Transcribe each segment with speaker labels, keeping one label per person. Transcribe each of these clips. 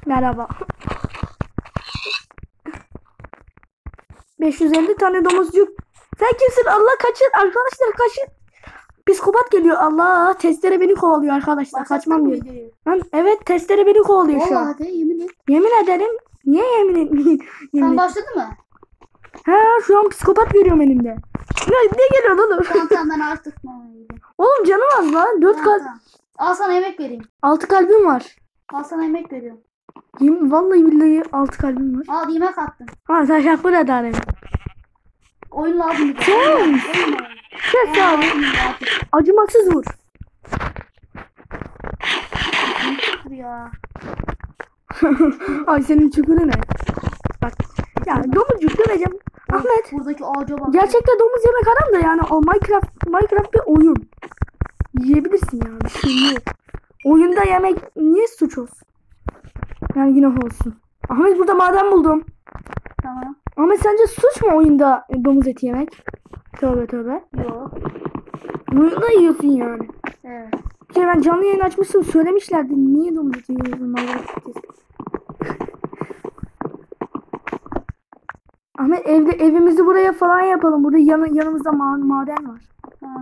Speaker 1: Merhaba. 550 tane domuzcuk. Sen kimsin? Allah kaçın. Arkadaşlar kaçın. Psikopat geliyor. Allah, testere beni kovalıyor arkadaşlar. Kaçmam diyor. Lan evet, testere beni kovalıyor şu an.
Speaker 2: Vallahi de yemin et.
Speaker 1: Yemin ederim. Niye yemin etmeyeyim?
Speaker 2: Sen başladın mı?
Speaker 1: Ha, şu an psikopat görüyorum elimde. Ne geliyor oğlum?
Speaker 2: Tamam ben artık
Speaker 1: Oğlum canım az lan. 4 kalp.
Speaker 2: Tamam. Al sana yemek vereyim.
Speaker 1: 6 kalbim var.
Speaker 2: Al sana yemek veriyorum.
Speaker 1: Yemin, vallahi billahi 6 kalbim var.
Speaker 2: Al yemek attım.
Speaker 1: Ha, teşekkür ederim.
Speaker 2: Oyun lazım bize.
Speaker 1: Tamam. Kes abi. Acımasız vur.
Speaker 2: Ya.
Speaker 1: Ay senin çukuru ne? Bak. Ya domuzcuk döveceğim. Ahmet.
Speaker 2: Buradaki ağaca bak.
Speaker 1: Gerçekte domuz yemek haram da yani o Minecraft bir oyun. Yiyebilirsin ya, bir şey yok. Oyunda yemek niye suç olsun? Yani günah olsun. Ahmet, burada maden buldum.
Speaker 2: Tamam.
Speaker 1: Ahmet, sence suç mu oyunda domuz eti yemek? Tövbe tövbe.
Speaker 2: Yok.
Speaker 1: Oyunda yiyorsun yani.
Speaker 2: Evet.
Speaker 1: Bir kere ben canlı yayın açmıştım, söylemişlerdi. Niye domuz eti yiyorsun? Ahmet, evimizi buraya falan yapalım. Burada yanımızda maden var.
Speaker 2: Ha.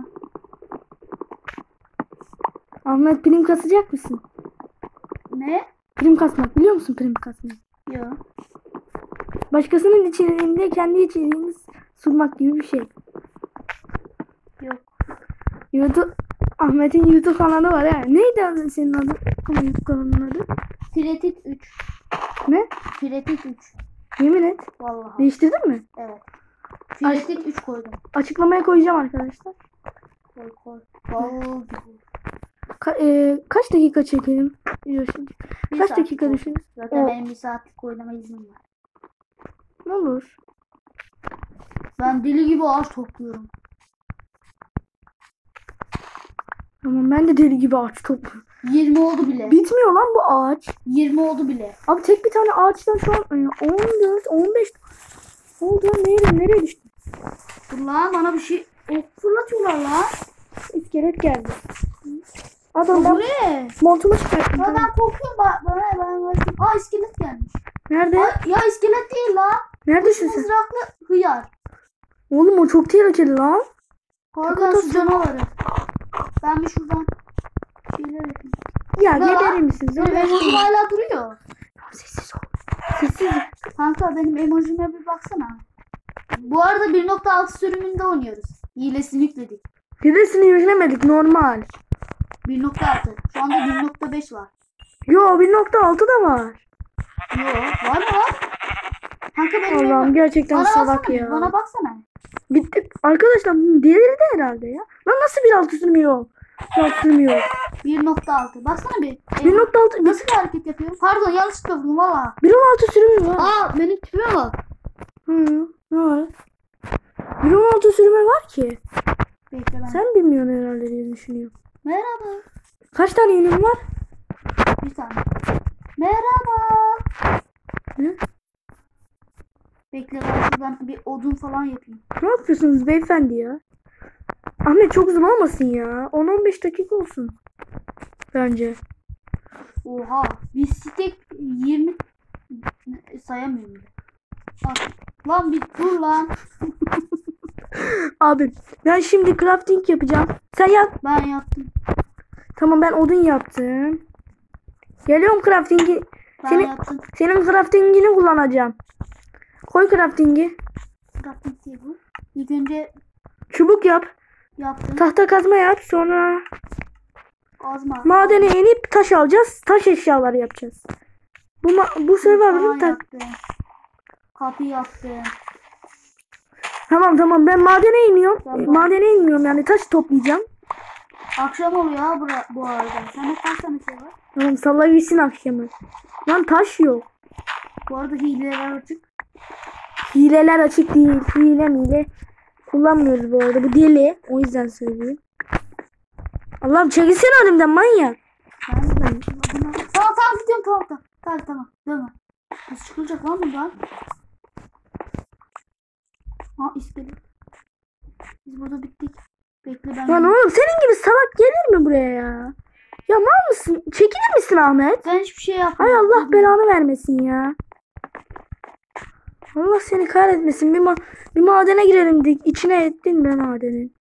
Speaker 1: Ahmet, prim kasacak mısın?
Speaker 2: Ne?
Speaker 1: Prim kasmak biliyor musun, prim kasmayı?
Speaker 2: Yok.
Speaker 1: Başkasının içeriğinde kendi içeriğini sunmak gibi bir şey.
Speaker 2: Yok.
Speaker 1: YouTube, Ahmet'in YouTube kanalı var ya. Neydi senin adı? YouTube kanalının adı?
Speaker 2: Fretit 3.
Speaker 1: Ne?
Speaker 2: Fretit 3.
Speaker 1: Yemin et.
Speaker 2: Vallahi.
Speaker 1: Değiştirdin mi?
Speaker 2: Evet. Fretit 3 koydum.
Speaker 1: Açıklamaya koyacağım arkadaşlar.
Speaker 2: Koy. Vallahi.
Speaker 1: Kaç dakika çekelim? Diyorsun.
Speaker 2: Bir
Speaker 1: Kaç
Speaker 2: saat
Speaker 1: dakika
Speaker 2: oldu.
Speaker 1: düşünün?
Speaker 2: Zaten benim bir saatlik oynama iznim var.
Speaker 1: Ne olur?
Speaker 2: Ben deli gibi ağaç topluyorum.
Speaker 1: Tamam, ben de deli gibi ağaç topluyorum.
Speaker 2: 20 oldu bile.
Speaker 1: Bitmiyor lan bu ağaç.
Speaker 2: 20 oldu bile.
Speaker 1: Abi tek bir tane ağaçtan şu an 14, 15 oldu. Nereye düştü?
Speaker 2: Dur lan bana bir şey fırlatıyorlar lan.
Speaker 1: İskelet geldi. Adam
Speaker 2: Bu
Speaker 1: ben
Speaker 2: ne?
Speaker 1: montumu çıkarttım.
Speaker 2: Ya ben korkuyorum bana. Aa iskelet gelmiş.
Speaker 1: Nerede?
Speaker 2: Ay, ya iskelet değil lan.
Speaker 1: Neredesin sen?
Speaker 2: Mızraklı hıyar.
Speaker 1: Oğlum o çok tehlikeli lan.
Speaker 2: Pardon şu canavarı. Ben bir şuradan şeyler yapayım.
Speaker 1: Ya
Speaker 2: Ya,
Speaker 1: geberir misiniz?
Speaker 2: Benim emojim hala duruyor.
Speaker 1: Sessiz ol. Sessiz.
Speaker 2: Kanka benim emojime bir baksana. Bu arada 1.6 sürümünde oynuyoruz. Hilesini yükledik.
Speaker 1: Birisini yüklemedik, normal.
Speaker 2: 1.6. Şu anda 1.5 var.
Speaker 1: Yo, 1.6 da var.
Speaker 2: Yo var mı lan? Kanka benim
Speaker 1: Allah'ım gerçekten
Speaker 2: bana
Speaker 1: salak
Speaker 2: baksana,
Speaker 1: ya.
Speaker 2: Bana baksana.
Speaker 1: Bitti. Arkadaşlar bunun delirdi herhalde ya. Lan nasıl 1.6 sürmüyor? 1.6 sürmüyor.
Speaker 2: 1.6. Baksana bir.
Speaker 1: 1.6
Speaker 2: Nasıl bir hareket yapıyorum? Pardon yanlışlıkla vurdum valla.
Speaker 1: 1.16 sürümü var.
Speaker 2: Aa benim tipime bak.
Speaker 1: Hı, ne var? 1.16 sürümü var ki.
Speaker 2: Bekle ben.
Speaker 1: Sen bilmiyorsun herhalde diye düşünüyorum.
Speaker 2: Merhaba.
Speaker 1: Kaç tane yünün var?
Speaker 2: Bir tane. Merhaba.
Speaker 1: Ne?
Speaker 2: Bekle ben şuradan bir odun falan yapayım.
Speaker 1: Ne yapıyorsunuz beyefendi ya? Ahmet, çok uzun olmasın ya. 10-15 dakika olsun. Bence.
Speaker 2: Oha. Bir stek 20 sayamıyorum bile. Bak. Lan bir dur lan.
Speaker 1: Abi ben şimdi crafting yapacağım. Sen yap.
Speaker 2: Ben yaptım.
Speaker 1: Tamam, ben odun yaptım. Geliyorum crafting'i.
Speaker 2: Ben yaptım.
Speaker 1: Senin crafting'ini kullanacağım. Koy crafting'i.
Speaker 2: Crafting table. İlk önce
Speaker 1: Çubuk yap.
Speaker 2: yaptım.
Speaker 1: Tahta kazma yap. Sonra
Speaker 2: Azma.
Speaker 1: madene inip taş alacağız. Taş eşyaları yapacağız. Bu server'ın
Speaker 2: yaptım. Kapı yaptım.
Speaker 1: Tamam, ben madene iniyorum.
Speaker 2: Tamam.
Speaker 1: Madene inmiyorum, yani taş toplayacağım.
Speaker 2: Akşam oluyor ha bu arada. Sende kaç tane şey var?
Speaker 1: Tamam, salla gitsin akşamı. Lan taş yok.
Speaker 2: Bu arada hileler açık.
Speaker 1: Hileler açık değil. Hile kullanmıyoruz bu arada. Bu deli. O yüzden söyleyeyim. Allah'ım çekilsene önümden manyak.
Speaker 2: Tamam gidiyorum tamam. Dönme. Nasıl çıkılacak lan buradan? Ha iskelet. Biz burada bittik. Bekle ben.
Speaker 1: Lan oğlum, senin gibi salak gelir mi buraya ya? Ya mal mısın? Çekilir misin Ahmet?
Speaker 2: Ben hiçbir şey
Speaker 1: Hay
Speaker 2: yapmadım.
Speaker 1: Allah belanı vermesin ya. Allah seni kahretmesin. Bir madene girelim dedik. İçine ettin be madenin.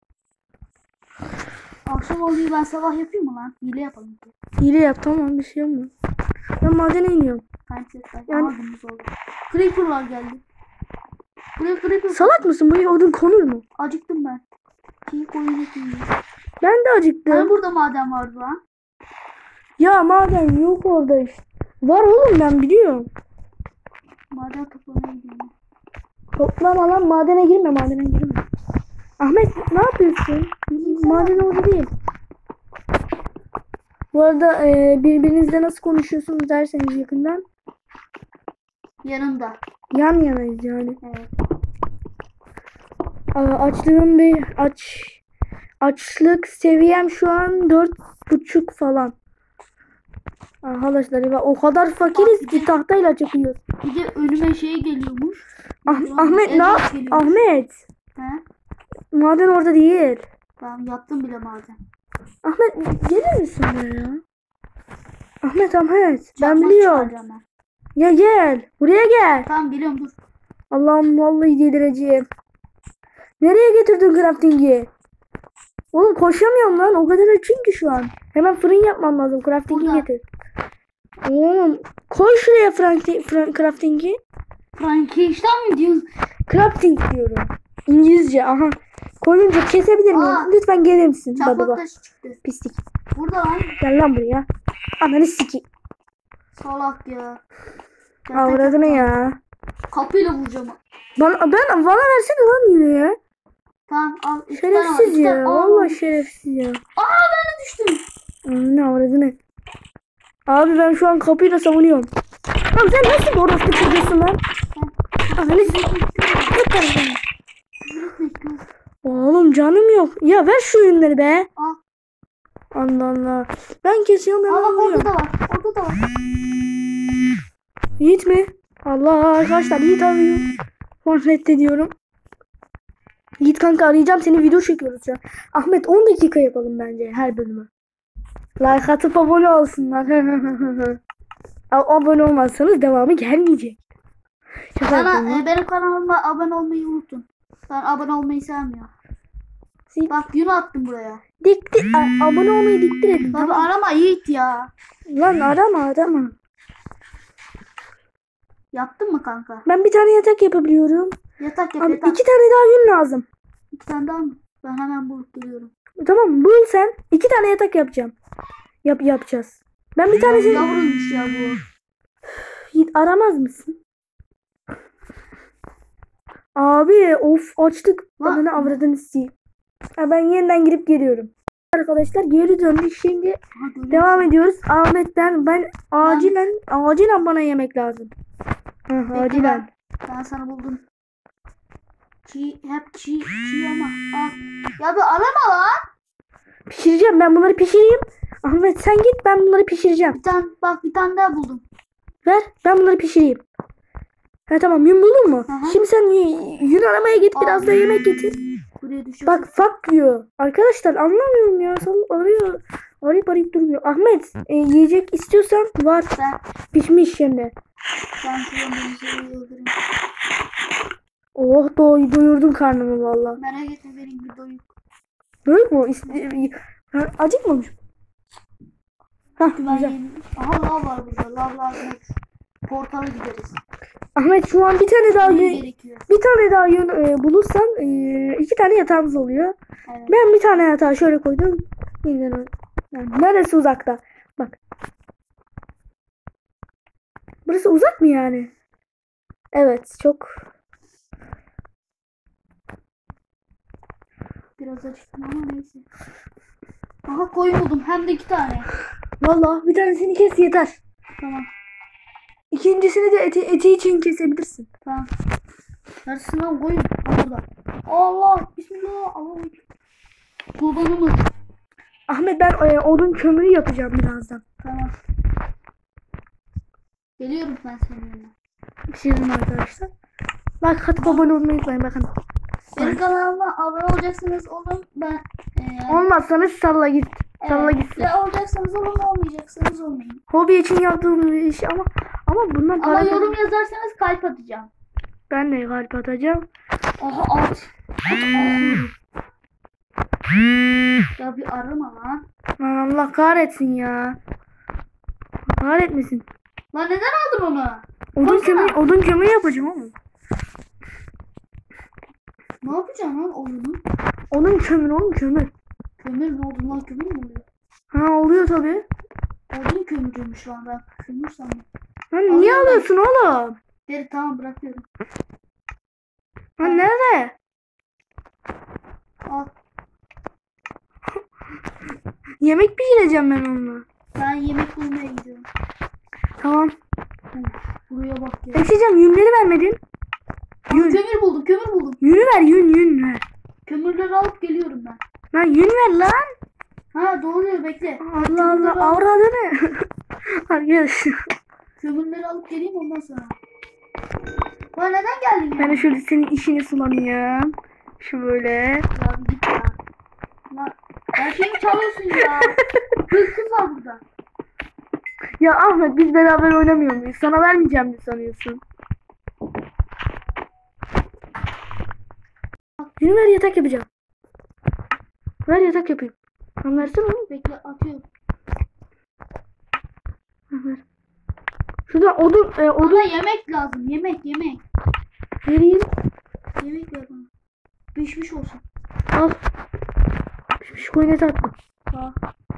Speaker 2: Akşam oluyor, ben sabah yapayım mı lan? Hile yapalım.
Speaker 1: Hile yap tamam bir şey olmaz. Ben madene iniyorum.
Speaker 2: Yani...
Speaker 1: Yani-
Speaker 2: Ağzımız oldu. Creeper'lar geldi. Buraya creeper.
Speaker 1: Salak mısın? Bu odun konur mu?
Speaker 2: Acıktım ben. Çiğ koyun eti yiyeyim.
Speaker 1: Ben de
Speaker 2: Hani
Speaker 1: acıktım.
Speaker 2: burada maden vardı lan.
Speaker 1: Ya maden yok orada işte. Var oğlum ben biliyorum.
Speaker 2: Maden toplamaya gidiyorum.
Speaker 1: Toplama lan madene girme Ahmet ne yapıyorsun? Maden orada değil. Bu arada birbirinizle nasıl konuşuyorsunuz derseniz yakından.
Speaker 2: Yanında.
Speaker 1: Yan yanayız yani.
Speaker 2: Evet.
Speaker 1: Açlığım açlık seviyem şu an 4,5 falan. Arkadaşlar ya o kadar fakiriz ki tahtayla çıkıyoruz.
Speaker 2: Bir de önüme şey geliyormuş.
Speaker 1: Ahmet ne yap? Ahmet.
Speaker 2: He?
Speaker 1: Maden orada değil.
Speaker 2: Tamam yaptım bile maden.
Speaker 1: Ahmet gelir misin buraya? Ahmet ben
Speaker 2: Çakmak
Speaker 1: biliyorum.
Speaker 2: çıkaracağım ben.
Speaker 1: Ya gel. Buraya gel.
Speaker 2: Tamam geliyorum dur.
Speaker 1: Allah'ım vallahi delireceğim. Nereye getirdin crafting'i? Oğlum koşamıyorum lan. O kadar açım ki şu an. Hemen fırın yapmam lazım. Crafting'i
Speaker 2: Burada.
Speaker 1: getir. Oğlum koy şuraya crafting'i.
Speaker 2: Frankenstein mi diyorsun?
Speaker 1: Crafting diyorum. İngilizce aha. Koyunca kesebilir miyim?
Speaker 2: Aa.
Speaker 1: Lütfen gelir misin? Baba
Speaker 2: Çakmak
Speaker 1: bak.
Speaker 2: taşı çıktı.
Speaker 1: Pislik.
Speaker 2: Burada lan.
Speaker 1: Gel lan buraya. Ananı siki.
Speaker 2: Salak ya.
Speaker 1: Avradını ya.
Speaker 2: Kapıyla vuracağım.
Speaker 1: Bana versene lan yine ya.
Speaker 2: Tamam al. İki tane var,
Speaker 1: Şerefsiz
Speaker 2: iki tane.
Speaker 1: ya.
Speaker 2: Aa,
Speaker 1: Vallahi şerefsiz ya.
Speaker 2: ben de düştüm.
Speaker 1: Ne avradını. Abi ben şu an kapıyla savunuyorum. Lan sen nasıl bir orospu çocuğusun lan? Ananı siki. Oğlum canım yok. Ya ver şu ürünleri be.
Speaker 2: Al.
Speaker 1: Allah Allah. Ben kesiyorum hemen
Speaker 2: Aa bak orada
Speaker 1: vuruyorum.
Speaker 2: da var. Orada da var.
Speaker 1: Yiğit mi? Allah arkadaşlar Yiğit arıyor. Sonra reddediyorum. Yiğit kanka arayacağım seni video çekiyoruz ya. Ahmet 10 dakika yapalım bence her bölümü. Like atıp abone olsunlar. Abone olmazsanız devamı gelmeyecek. Şaka yapıyorum lan.
Speaker 2: Benim kanalıma abone olmayı unutun. Ben abone olmayı sevmiyorum.
Speaker 1: Sil-
Speaker 2: Bak yünü attım buraya.
Speaker 1: Abone olmayı diktir edin.
Speaker 2: Baba
Speaker 1: Tamam.
Speaker 2: arama Yiğit ya.
Speaker 1: Lan arama.
Speaker 2: Yaptın mı kanka?
Speaker 1: Ben bir tane yatak yapabiliyorum.
Speaker 2: Yatak yap
Speaker 1: Abi
Speaker 2: yatak.
Speaker 1: 2 tane daha yün lazım.
Speaker 2: İki tane daha mı? Ben hemen bulup geliyorum.
Speaker 1: Tamam bul sen. 2 tane yatak yapacağım. Yapacağız. Ben bir tanesini...
Speaker 2: Yavruymuş ya bu.
Speaker 1: Yiğit aramaz mısın? Abi of açtık.
Speaker 2: Lan.
Speaker 1: Ananı avradını sikeyim. Ha, ben yeniden girip geliyorum. Arkadaşlar geri döndük. Şimdi
Speaker 2: Aha, görüyor
Speaker 1: devam
Speaker 2: musun?
Speaker 1: ediyoruz. Ahmet ben acilen bana yemek lazım.
Speaker 2: Bekle
Speaker 1: Acilen.
Speaker 2: Ben sana buldum. Hep çiğ ama. Al. Ya bir arama lan.
Speaker 1: Pişireceğim ben bunları pişireyim. Ahmet sen git ben bunları pişireceğim.
Speaker 2: Bir tane daha buldum.
Speaker 1: Ver ben bunları pişireyim. Ha tamam yün buldun mu?
Speaker 2: Hı hı.
Speaker 1: Şimdi sen yün aramaya git biraz
Speaker 2: Al.
Speaker 1: da yemek getir.
Speaker 2: Buraya düşüyorsun.
Speaker 1: Bak fuck diyor. Arkadaşlar anlamıyorum ya. Arıyor. Arayıp durmuyor. Ahmet yiyecek istiyorsan var.
Speaker 2: Ben
Speaker 1: Pişmiş şimdi.
Speaker 2: kullanmamızı yıldırayım.
Speaker 1: Oh doyurdun karnımı valla.
Speaker 2: Merak etme benim bir doyuk.
Speaker 1: Doyuk mu? Acıkmamış. Hah
Speaker 2: Ben
Speaker 1: güzel.
Speaker 2: yedim. Aha lav var burada. Lav lazım. Portala gideriz.
Speaker 1: Ahmet şu an bir tane daha
Speaker 2: Yün
Speaker 1: yün,
Speaker 2: gerekiyor.
Speaker 1: bir tane daha yün bulursan 2 tane yatağımız oluyor.
Speaker 2: Evet.
Speaker 1: Ben bir tane yatağı şöyle koydum. Yeniden yani neresi uzakta? Bak. Burası uzak mı yani? Evet çok.
Speaker 2: Biraz acıktım ama neyse. Aha koyun buldum. Hem de 2 tane.
Speaker 1: Valla bir tanesini kes yeter.
Speaker 2: Tamam.
Speaker 1: İkincisini de eti için kesebilirsin.
Speaker 2: Tamam. Neredesin lan koyun? Orada. Allah. Bismillah. Allah. Kurbanımız.
Speaker 1: Ahmet ben odun kömürü yapacağım birazdan.
Speaker 2: Tamam. Geliyorum ben senin yanına.
Speaker 1: Pişirdim arkadaşlar. Like atıp abone olmayı unutmayın bakın.
Speaker 2: Benim kanalıma abone olacaksınız oğlum. Ben
Speaker 1: Olmazsanız salla git. Salla gitsin.
Speaker 2: Ya olacaksanız olun, olmayacaksanız olmayın.
Speaker 1: Hobi için yaptığım bir iş ama bundan
Speaker 2: Ama
Speaker 1: para
Speaker 2: yorum yazarsanız kalp atacağım.
Speaker 1: ben de kalp atacağım.
Speaker 2: Aha at. Ya bir arama lan.
Speaker 1: Lan Allah kahretsin ya. Kahretmesin.
Speaker 2: Lan neden aldın onu?
Speaker 1: Odun kömürü yapacağım ama.
Speaker 2: Ne yapacaksın lan oyunu?
Speaker 1: Odun kömür oğlum kömür.
Speaker 2: Kömür ne oldu lan, kömür mü oluyor?
Speaker 1: Ha oluyor tabii.
Speaker 2: Odun kömürüymüş lan, ben kömür sandım.
Speaker 1: Lan niye
Speaker 2: Alıyorum.
Speaker 1: alıyorsun oğlum?
Speaker 2: Deri tamam, bırakıyorum.
Speaker 1: Lan nerede?
Speaker 2: Al.
Speaker 1: Yemek pişireceğim ben onunla.
Speaker 2: Ben yemek bulmaya gidiyorum.
Speaker 1: Tamam.
Speaker 2: Buraya bak ya.
Speaker 1: Eşeceğim yünleri vermedin. Yün.
Speaker 2: Kömür buldum, kömür buldum.
Speaker 1: Yünü ver yün ver.
Speaker 2: Kömürleri alıp geliyorum ben.
Speaker 1: Lan yün ver lan.
Speaker 2: Ha doğru, bekle.
Speaker 1: Allah
Speaker 2: Kömürleri
Speaker 1: Allah
Speaker 2: al-
Speaker 1: avradı ne? Arkadaş.
Speaker 2: Kömürleri alıp geleyim ondan sonra. Lan neden geldin ya?
Speaker 1: Ben de şöyle senin işini sulanayım. Şöyle.
Speaker 2: Ya bir git ya. Lan her şeyimi çalıyorsun ya. Kız var burada.
Speaker 1: Ya Ahmet biz beraber oynamıyor muyuz? Sana vermeyeceğim mi sanıyorsun? Yünü ver yatak yapacağım. Ver yatak yapayım. Lan versene oğlum.
Speaker 2: Bekle, atıyorum.
Speaker 1: Ha, ver. Şurada odun
Speaker 2: Bana yemek lazım. Yemek.
Speaker 1: vereyim.
Speaker 2: Yemek ver bana. Pişmiş olsun.
Speaker 1: Al. Şu koyuna attım.
Speaker 2: Aa,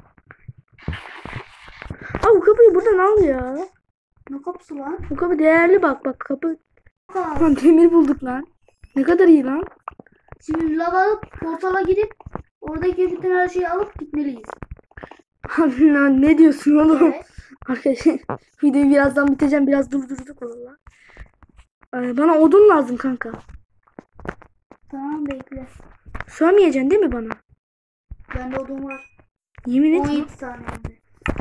Speaker 1: Aa bu kapıyı buradan al ya.
Speaker 2: ne kapısı lan?
Speaker 1: Bu kapı değerli bak kapı.
Speaker 2: Aa,
Speaker 1: Lan demir bulduk lan. Ne kadar iyi lan.
Speaker 2: şimdi lav alıp portala gidip oradaki bütün her şeyi alıp gitmeliyiz.
Speaker 1: Abi lan ne diyorsun oğlum?
Speaker 2: Evet.
Speaker 1: Arkadaşlar videoyu birazdan biteceğim. Biraz durdurduk valla. Bana odun lazım kanka.
Speaker 2: Tamam, bekle.
Speaker 1: Sövmeyeceksin değil mi bana?
Speaker 2: Bende odun var.
Speaker 1: Yemin et.
Speaker 2: 17 tane bende.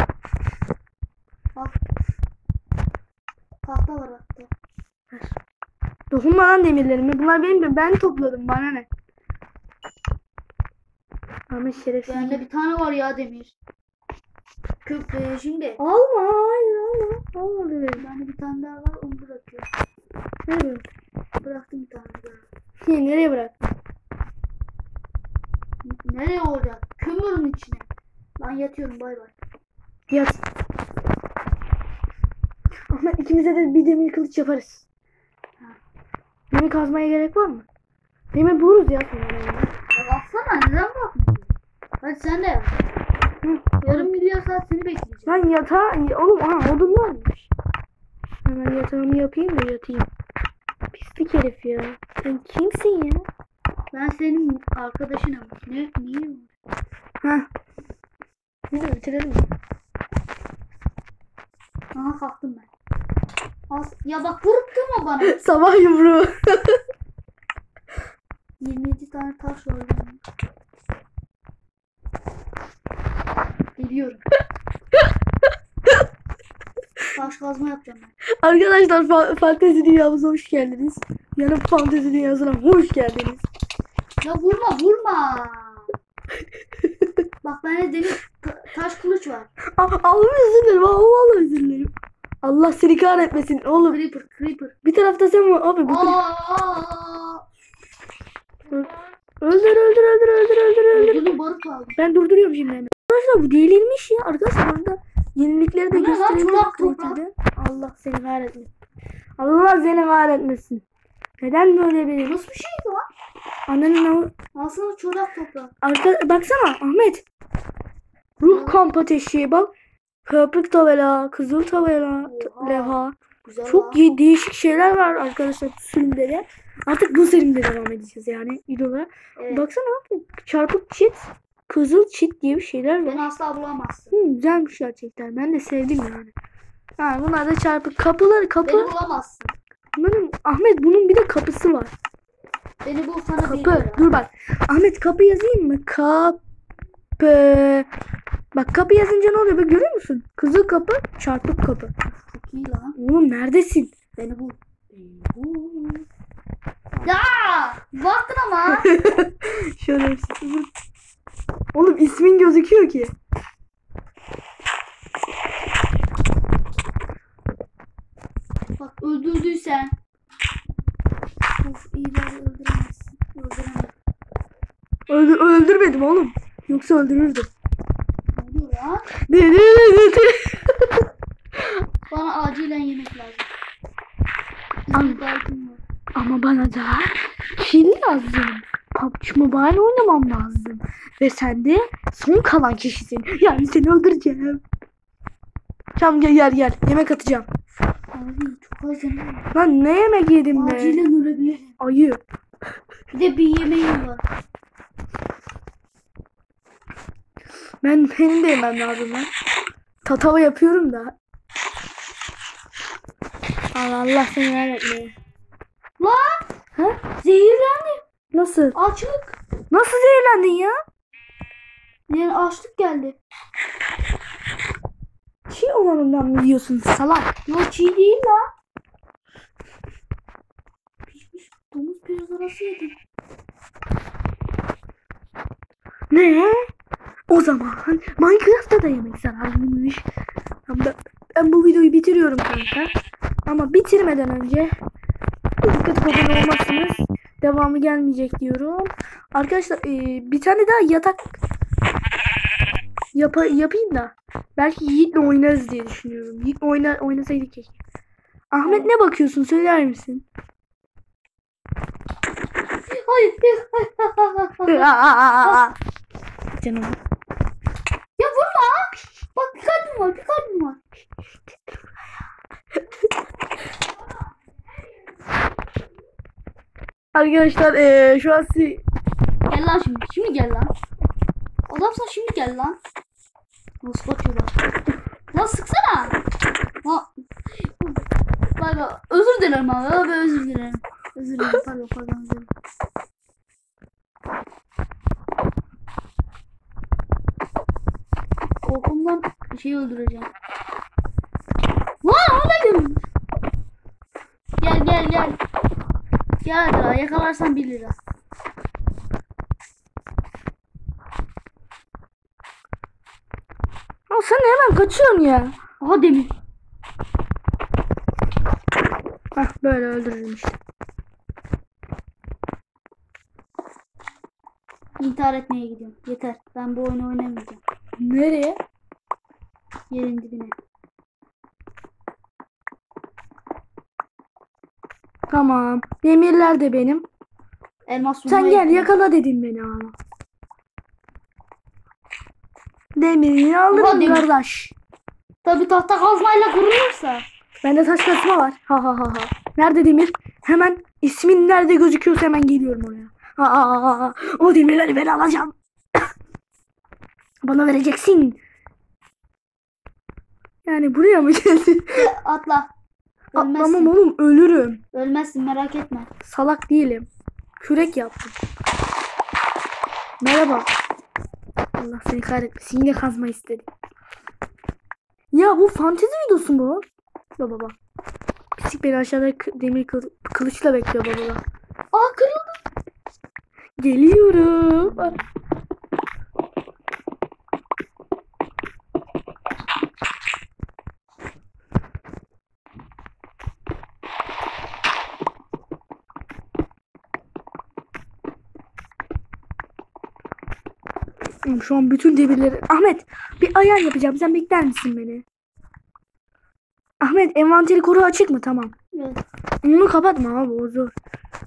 Speaker 2: Al. Tahta var hatta.
Speaker 1: Dokunma lan demirlerime. Bunlar benim de ben topladım. Bana ne? Ama şerefsiz.
Speaker 2: Bende bir tane var ya demir. Şimdi.
Speaker 1: Alma hayır alma. Alma dedim.
Speaker 2: Bende bir tane daha var, onu bırakıyorum.
Speaker 1: Nereye?
Speaker 2: Bıraktım bir tane daha.
Speaker 1: Nereye bırak?
Speaker 2: Nereye olacak? Kömürün içine. Ben yatıyorum, bay bay.
Speaker 1: Yat. Ama ikimize de bir demir kılıç yaparız. Demir kazmaya gerek var mı? Demir buluruz ya sonra.
Speaker 2: Ya baksana, neden bakmıyorsun? Hadi sen de yap.
Speaker 1: Hı.
Speaker 2: Yarım milyar saat seni bekleyeceğim.
Speaker 1: Lan yatağa... Oğlum aha odun varmış. Hemen yatağımı yapayım da yatayım. Pislik herif ya. Sen kimsin ya?
Speaker 2: Ben senin arkadaşınım. Niye?
Speaker 1: Hah. Hadi bitirelim.
Speaker 2: Aha, kalktım ben. Ya bak, vurup durma bana.
Speaker 1: Sabah yumruğu.
Speaker 2: 27 tane taş var benim. Geliyorum. Taş kazma yapacağım ben.
Speaker 1: Arkadaşlar fantezi dünyamıza hoş geldiniz. Yarın fantezi dünyasına hoş geldiniz.
Speaker 2: Ya vurma. Bak bende demir taş kılıç var.
Speaker 1: Allah'ım özür dilerim. Vallahi özür dilerim. Allah seni kahretmesin oğlum.
Speaker 2: Creeper.
Speaker 1: Bir tarafta sen var abi.
Speaker 2: Aa!
Speaker 1: Öldür.
Speaker 2: Öldürdüm, barut aldım.
Speaker 1: Ben durduruyorum şimdi hemen. Arkadaşlar bu delirmiş ya. Arkadaşlar burada yenilikleri de
Speaker 2: Bu ne lan?
Speaker 1: gösterelim.
Speaker 2: Çorap
Speaker 1: Creative'de. Allah seni kahretmesin. Allah seni kahretmesin. Neden böyle bir...
Speaker 2: Nasıl bir şeydi lan?
Speaker 1: Ananın
Speaker 2: Alsana çorap toprağı.
Speaker 1: baksana Ahmet. Ruh kamp ateşi bak. Köpük tabela, kızıl tabela,
Speaker 2: Oha.
Speaker 1: levha.
Speaker 2: Güzel
Speaker 1: Çok
Speaker 2: lan.
Speaker 1: değişik şeyler var arkadaşlar bu sürümde. Artık bu serimde devam edeceğiz yani videolara.
Speaker 2: Evet.
Speaker 1: Baksana abi çarpık çit, kızıl çit diye bir şeyler var.
Speaker 2: Beni asla bulamazsın.
Speaker 1: Güzelmiş gerçekten. Ben de sevdim yani. Ha, bunlar da çarpık kapı.
Speaker 2: Beni bulamazsın.
Speaker 1: Bunların Ahmet bunun bir de kapısı var.
Speaker 2: Beni bul, sana bir
Speaker 1: Kapı.
Speaker 2: lira.
Speaker 1: Dur bak. Ahmet kapı yazayım mı? Kapı. Bak kapı yazınca ne oluyor? Bak görüyor musun? Kızıl kapı, çarpık kapı.
Speaker 2: Çok iyi lan.
Speaker 1: Oğlum neredesin?
Speaker 2: Beni bul. Ya! Baktın ama.
Speaker 1: Şöyle. Oğlum ismin gözüküyor ki.
Speaker 2: Bak öldürdüysen. Of iyi bari öldüremezsin. Öldüremem.
Speaker 1: Öldürmedim oğlum. Yoksa öldürürdüm.
Speaker 2: Ne oluyor ya? Bana acilen yemek lazım.
Speaker 1: Am-
Speaker 2: Dağıtım var.
Speaker 1: Ama bana da kill lazım. PUBG Mobile oynamam lazım. Ve sen de son kalan kişisin. Yani seni öldüreceğim. Tamam gel. Yemek atacağım.
Speaker 2: Abi çok az canım var.
Speaker 1: Lan ne yemek yedim be?
Speaker 2: Acilen ölebilirim.
Speaker 1: Ayı.
Speaker 2: Bir de bir yemeğim var.
Speaker 1: Benim de yemem lazım lan. Tatava yapıyorum da. Allah seni kahretmeye.
Speaker 2: Lan!
Speaker 1: Ha?
Speaker 2: Zehirlendim.
Speaker 1: Nasıl?
Speaker 2: Açlık.
Speaker 1: Nasıl zehirlendin ya?
Speaker 2: Yani açlık geldi.
Speaker 1: Çiğ olanından mı diyorsun salak?
Speaker 2: Yok çiğ değil lan. Pişmiş domuz pirzolası yedim.
Speaker 1: Ne? O zaman Minecraft'ta da yemek zararlıymış. Ben bu videoyu bitiriyorum kanka. Ama bitirmeden önce dikkat abone olmazsınız. Devamı gelmeyecek diyorum. Arkadaşlar bir tane daha yatak yapayım da belki Yiğit'le oynarız diye düşünüyorum. Yiğit'le oynasaydık keşke. Ahmet ne bakıyorsun söyler misin?
Speaker 2: Hayır.
Speaker 1: Canım.
Speaker 2: Ya vurma. Bak bir kalbim var.
Speaker 1: Arkadaşlar şu an
Speaker 2: Gel lan şimdi. Şimdi gel lan. Adamsan şimdi gel lan. Nasıl kaçıyor bak. Lan sıksana. Ha. Bak özür dilerim abi. Özür dilerim. Pardon özür dilerim. Korkumdan bir şey öldüreceğim. Lan o da görmüş. Gel. Gel hadi yakalarsan 1 lira.
Speaker 1: sen hemen kaçıyorsun ya.
Speaker 2: Aha demir.
Speaker 1: Hah böyle öldürürüm işte.
Speaker 2: İntihar etmeye gidiyorum. Yeter. Ben bu oyunu oynamayacağım.
Speaker 1: Nereye?
Speaker 2: Yerin dibine.
Speaker 1: Tamam. Demirler de benim.
Speaker 2: Elmas
Speaker 1: Sen
Speaker 2: bulmaya
Speaker 1: gel
Speaker 2: gidiyorum.
Speaker 1: yakala dedin beni ama. Demirini
Speaker 2: Aha,
Speaker 1: alırım
Speaker 2: demir.
Speaker 1: kardeş.
Speaker 2: Tabii tahta kazmayla kurulursa.
Speaker 1: Bende taş kasma var. Ha. Nerede demir? Hemen ismin nerede gözüküyorsa hemen geliyorum oraya. Ha. O demirleri ben alacağım. Bana vereceksin. Yani buraya mı geldin?
Speaker 2: Atla.
Speaker 1: Atlamam
Speaker 2: Ölmezsin.
Speaker 1: oğlum ölürüm.
Speaker 2: Ölmezsin merak etme.
Speaker 1: Salak değilim. Kürek yaptım. Merhaba. Allah seni kahretmesin. Yine kazma istedim. Ya bu fantezi videosu mu? Baba. Pislik beni aşağıda demir kılıçla bekliyor baba.
Speaker 2: Aa kırıldı.
Speaker 1: Geliyorum. Şu an bütün demirleri... Ahmet bir ayar yapacağım. Sen bekler misin beni? Ahmet envanteri koru açık mı? Tamam.
Speaker 2: Evet.
Speaker 1: Onu kapatma abi o zor.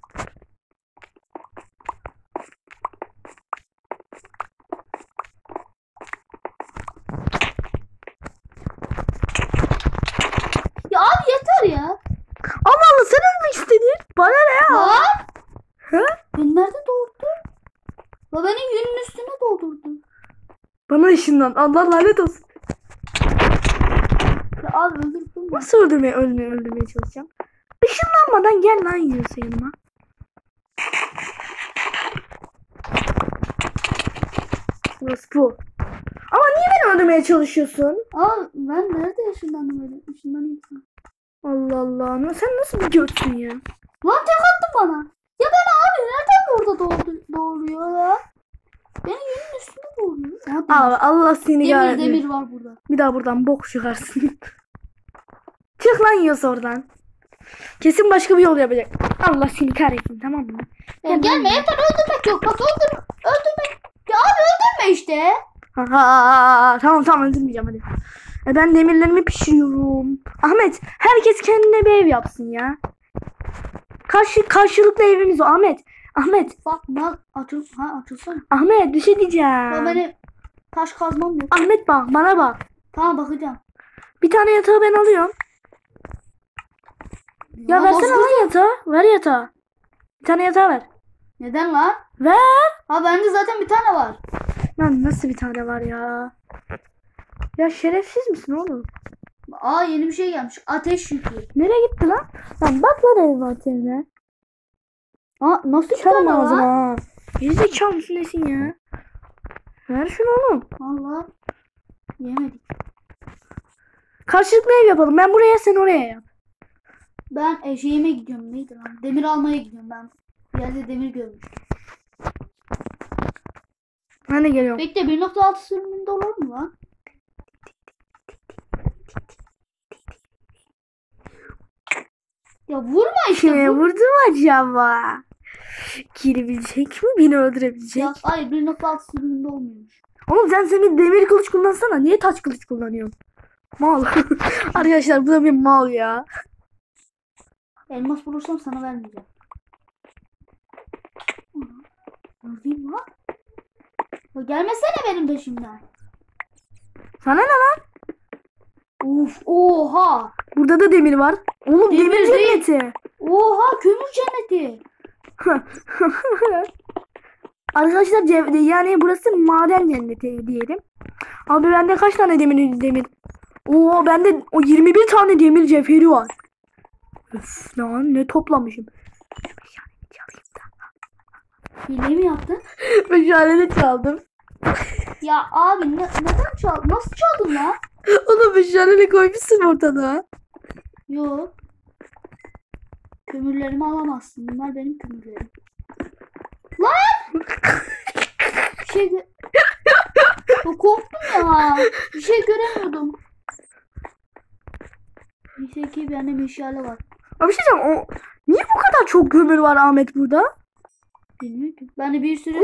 Speaker 2: Ya abi yeter ya.
Speaker 1: Allah sen ölmek istedin. Bana ne ya?
Speaker 2: Lan.
Speaker 1: Ha?
Speaker 2: Beni nerede doğurdu? La benim yünün üstüne doldurdu.
Speaker 1: Bana ışından. Allah lanet olsun.
Speaker 2: Ya abi öldürdün mü?
Speaker 1: Nasıl öldürmeye çalışacağım? Işınlanmadan gel lan yiyorsa yanıma. Burası bu. Ama niye beni öldürmeye çalışıyorsun?
Speaker 2: Aa ben nerede ışınlandım öyle? Işınlanayım sana.
Speaker 1: Allah Allah. Sen nasıl bir göksün ya?
Speaker 2: Lan tek attın bana. Ya ben abi nereden orada doğuruyor ya? Benim yünün üstüne doğuruyor.
Speaker 1: Abi Allah seni kahretsin.
Speaker 2: Demir var burada.
Speaker 1: Bir daha buradan bok çıkarsın. Çık lan yiyorsa oradan. Kesin başka bir yol yapacak. Allah seni kahretsin, tamam mı?
Speaker 2: Ya gelme yeter, öldürmek yok. Bak öldürmek. Ya abi öldürme işte.
Speaker 1: Ha, tamam öldürmeyeceğim hadi. Ben demirlerimi pişiriyorum. Ahmet, herkes kendine bir ev yapsın ya. Karşılıklı evimiz o Ahmet.
Speaker 2: Bak açılsana.
Speaker 1: Ahmet bir şey
Speaker 2: Ya
Speaker 1: diyeceğim.
Speaker 2: benim taş kazmam yok.
Speaker 1: Ahmet bak, bana bak.
Speaker 2: Tamam bakacağım.
Speaker 1: Bir tane yatağı ben alıyorum. Ya versene lan yatağı. Ver yatağı. Bir tane yatağı ver.
Speaker 2: Neden lan?
Speaker 1: Ver.
Speaker 2: Ha bende zaten bir tane var.
Speaker 1: Lan nasıl bir tane var ya? Ya şerefsiz misin oğlum?
Speaker 2: Aa yeni bir şey gelmiş. Ateş yükü.
Speaker 1: Nereye gitti lan? Lan bak lan envanterine.
Speaker 2: Aa nasıl bir
Speaker 1: Çarım
Speaker 2: tane
Speaker 1: ağzına
Speaker 2: var?
Speaker 1: ha. Gerizekalı mısın nesin ya? Ver şunu oğlum.
Speaker 2: Allah. Yemedik.
Speaker 1: Karşılıklı ev yapalım. Ben buraya, sen oraya yap.
Speaker 2: Ben şeyime gidiyorum. Neydi lan? Demir almaya gidiyorum ben. Bir yerde demir görmüştüm.
Speaker 1: Ben de geliyorum.
Speaker 2: Bekle 1.6 sürümünde olur mu lan? Ya vurma işte.
Speaker 1: Kime vurdum acaba? Girebilecek mi? Beni öldürebilecek.
Speaker 2: Ya, hayır 1.6 sürümünde olmuyormuş.
Speaker 1: Oğlum sen senin demir kılıç kullansana. Niye taş kılıç kullanıyorsun? Mal. Arkadaşlar bu da bir mal ya.
Speaker 2: Elmas bulursam sana vermeyeceğim. Öldüreyim lan. Ya gelmesene benim peşimden.
Speaker 1: Sana ne lan?
Speaker 2: Uf oha.
Speaker 1: Burada da demir var. Oğlum
Speaker 2: Demir
Speaker 1: demir
Speaker 2: değil.
Speaker 1: cenneti.
Speaker 2: Oha kömür cenneti.
Speaker 1: Arkadaşlar yani burası maden cenneti diyelim. Abi bende kaç tane demir? Oo bende o 21 tane demir cevheri var. Öf lan ne toplamışım.
Speaker 2: Hile mi yaptın?
Speaker 1: Meşaleni çaldım.
Speaker 2: Ya abi neden çaldın? Nasıl çaldın lan?
Speaker 1: Oğlum meşaleni koymuşsun ortada.
Speaker 2: Yok. Kömürlerimi alamazsın. Bunlar benim kömürlerim. Lan! Bir şey ya korktum ya. Bir şey göremiyordum. Neyse ki bende meşale var.
Speaker 1: Abi bir şey diyeceğim. Niye bu kadar çok kömür var Ahmet burada?
Speaker 2: Bilmiyorum ki. Ben bir sürü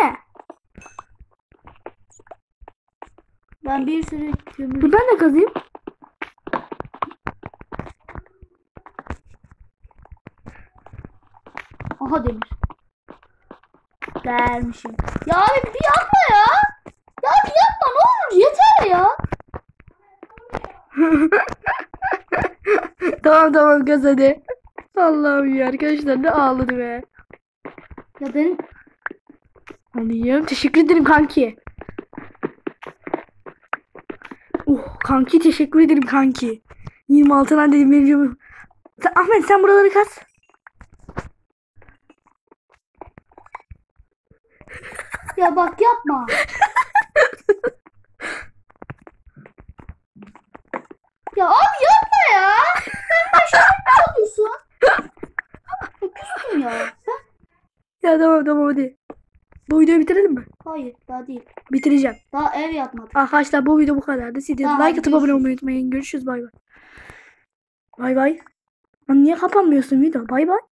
Speaker 2: kömür.
Speaker 1: Dur ben de kazayım.
Speaker 2: Aha demir. Vermişim. Ya abi bir yapma ya. Ya bir yapma ne olur yeter ya.
Speaker 1: Tamam kaz hadi. Allah'ım ya arkadaşlar ne ağladı be.
Speaker 2: Ya benim
Speaker 1: Alayım. Teşekkür ederim kanki. Oh kanki teşekkür ederim kanki. 26 tane dedim benim. Ahmet sen buraları kaz.
Speaker 2: ya bak yapma. Ya abi yapma ya. Sen başarılı oluyorsun. Ya küstüm ya.
Speaker 1: Ya tamam hadi. Bu videoyu bitirelim mi?
Speaker 2: Hayır daha değil.
Speaker 1: Bitireceğim.
Speaker 2: Daha ev yapmadım.
Speaker 1: Arkadaşlar bu video bu kadardı. Siz de
Speaker 2: Tamam,
Speaker 1: like atıp abone olmayı unutmayın. Görüşürüz bay bay. Bay bay. Lan niye kapanmıyorsun video? Bay bay.